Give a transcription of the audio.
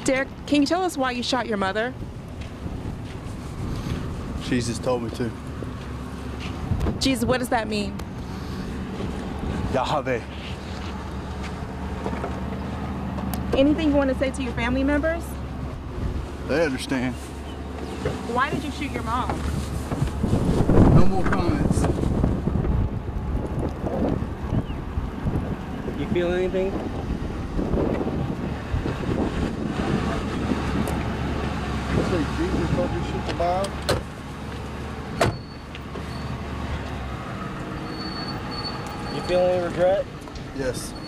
Derek, can you tell us why you shot your mother? Jesus told me to. Jesus, what does that mean? Yahweh. Anything you want to say to your family members? They understand. Why did you shoot your mom? No more comments. You feel anything? Say Jesus told you to shoot the Bible? You feel any regret? Yes.